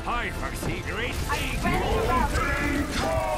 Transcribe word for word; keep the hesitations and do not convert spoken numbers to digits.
I foresee great things. I'm ready to route.